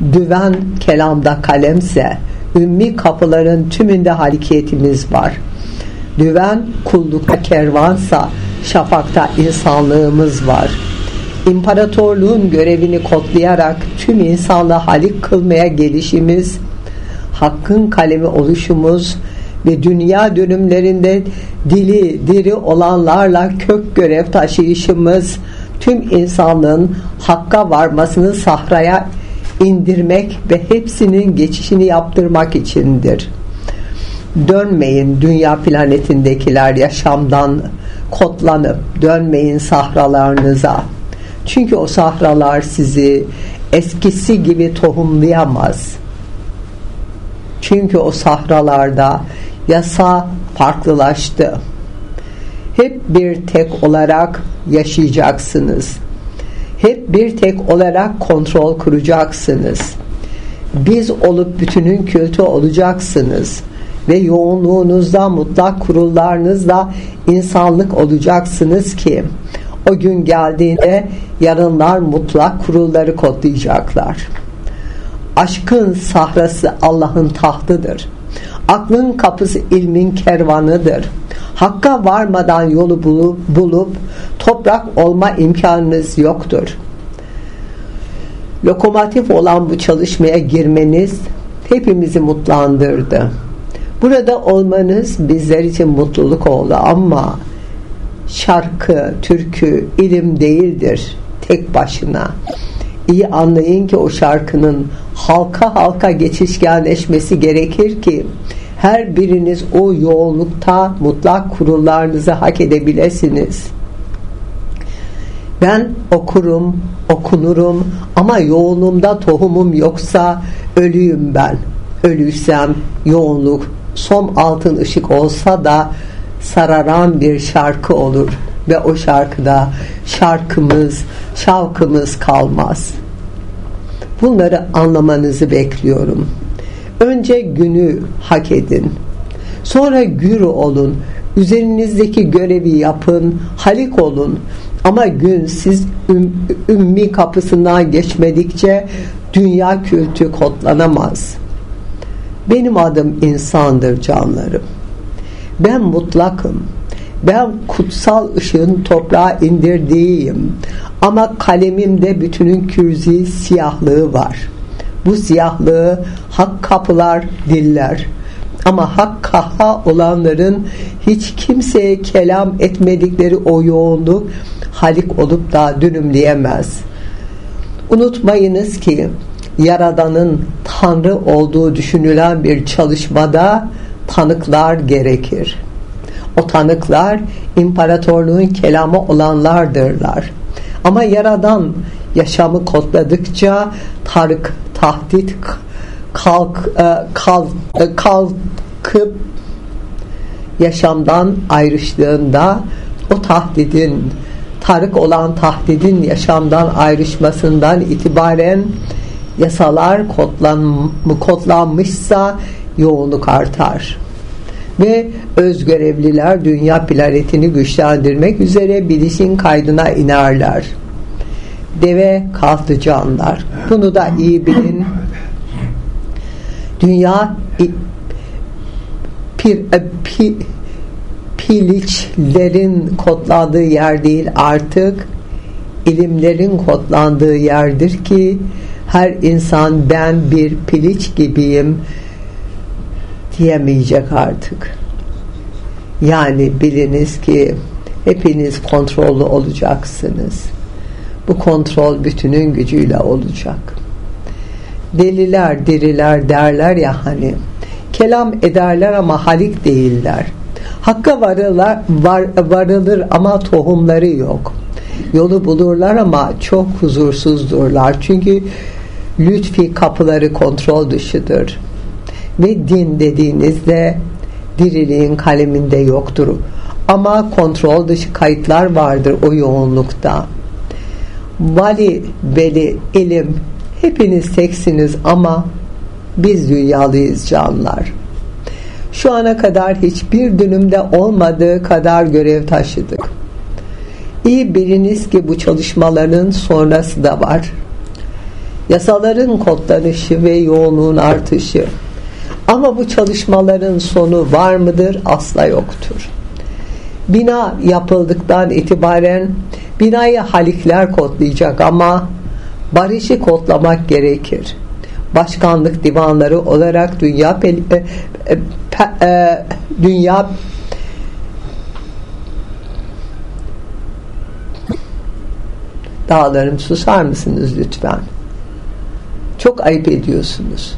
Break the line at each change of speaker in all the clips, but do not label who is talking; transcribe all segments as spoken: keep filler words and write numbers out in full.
Düven kelamda kalemse, ümmi kapıların tümünde hareketimiz var. Düven kullukta kervansa, şafakta insanlığımız var. İmparatorluğun görevini kodlayarak tüm insanlığı halik kılmaya gelişimiz, hakkın kalemi oluşumuz ve dünya dönümlerinde dili diri olanlarla kök görev taşıyışımız, tüm insanlığın hakka varmasını sahraya indirmek ve hepsinin geçişini yaptırmak içindir. Dönmeyin dünya planetindekiler yaşamdan kodlanıp, dönmeyin sahralarınıza. Çünkü o sahralar sizi eskisi gibi tohumlayamaz. Çünkü o sahralarda yasa farklılaştı. Hep bir tek olarak yaşayacaksınız. Hep bir tek olarak kontrol kuracaksınız. Biz olup bütünün kültü olacaksınız. Ve yoğunluğunuzda, mutlak kurullarınızla insanlık olacaksınız ki o gün geldiğinde yarınlar mutlak kurulları kodlayacaklar. Aşkın sahrası Allah'ın tahtıdır. Aklın kapısı ilmin kervanıdır. Hakka varmadan yolu bulup, bulup toprak olma imkanınız yoktur. Lokomotif olan bu çalışmaya girmeniz hepimizi mutlandırdı. Burada olmanız bizler için mutluluk oldu ama şarkı, türkü, ilim değildir tek başına. İyi anlayın ki o şarkının halka halka geçişkenleşmesi gerekir ki her biriniz o yoğunlukta mutlak kurullarınızı hak edebilirsiniz. Ben okurum, okunurum ama yoğunluğumda tohumum yoksa ölüyüm ben. Ölüysem yoğunluk som altın ışık olsa da sararan bir şarkı olur ve o şarkıda şarkımız, şavkımız kalmaz. Bunları anlamanızı bekliyorum. Önce günü hak edin. Sonra gür olun. Üzerinizdeki görevi yapın. Halik olun. Ama gün siz üm, ümmi kapısından geçmedikçe dünya kültü kodlanamaz. Benim adım insandır canlarım. Ben mutlakım. Ben kutsal ışığın toprağa indirdiğiyim. Ama kalemimde bütünün kürzi siyahlığı var. Bu siyahlığı hak kapılar diller. Ama hak kaha olanların hiç kimseye kelam etmedikleri o yoğunluk halik olup da dönümleyemez. Unutmayınız ki Yaradan'ın Tanrı olduğu düşünülen bir çalışmada tanıklar gerekir. O tanıklar imparatorluğun kelamı olanlardırlar. Ama Yaradan yaşamı kodladıkça tarık, tahdit kalk, kalk, kalkıp yaşamdan ayrıştığında o tahdidin, tarık olan tahdidin yaşamdan ayrışmasından itibaren yasalar kodlan, kodlanmışsa yoğunluk artar. Ve özgörevliler dünya planetini güçlendirmek üzere bilişin kaydına inerler. Deve kalktı canlar. Bunu da iyi bilin. Dünya pir, pi, piliçlerin kodlandığı yer değil, artık ilimlerin kodlandığı yerdir ki her insan ben bir piliç gibiyim diyemeyecek artık. Yani biliniz ki hepiniz kontrollü olacaksınız. Bu kontrol bütünün gücüyle olacak. Deliler, diriler derler ya hani, kelam ederler ama halik değiller. Hakka varırlar, var, varılır ama tohumları yok. Yolu bulurlar ama çok huzursuzdurlar. Çünkü lütfi kapıları kontrol dışıdır. Ve din dediğinizde diriliğin kaleminde yoktur. Ama kontrol dışı kayıtlar vardır o yoğunlukta. Vali, veli, ilim hepiniz teksiniz ama biz dünyalıyız canlar. Şu ana kadar hiçbir dönümde olmadığı kadar görev taşıdık. İyi biliniz ki bu çalışmaların sonrası da var. yasaların kodlanışı ve yoğunluğun artışı. Ama bu çalışmaların sonu var mıdır? Asla yoktur. Bina yapıldıktan itibaren binayı halikler kodlayacak ama barışı kodlamak gerekir. Başkanlık divanları olarak dünya pe, e, pe, e, dünya dağlarım, susar mısınız lütfen? Çok ayıp ediyorsunuz.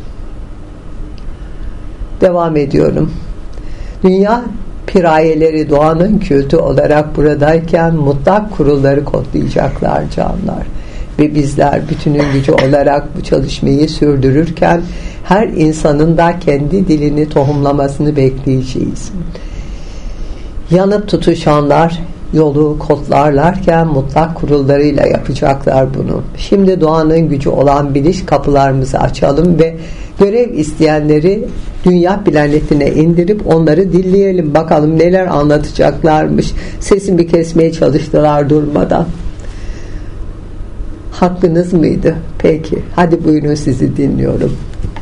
Devam ediyorum. Dünya pirayeleri doğanın kültü olarak buradayken mutlak kurulları kodlayacaklar canlar. Ve bizler bütünün gücü olarak bu çalışmayı sürdürürken her insanın da kendi dilini tohumlamasını bekleyeceğiz. Yanıp tutuşanlar yolu kodlarlarken mutlak kurullarıyla yapacaklar bunu. Şimdi doğanın gücü olan biliş kapılarımızı açalım ve görev isteyenleri dünya planetine indirip onları dinleyelim. Bakalım neler anlatacaklarmış. Sesimi kesmeye çalıştılar durmadan. Hakkınız mıydı? Peki. Hadi buyurun, sizi dinliyorum.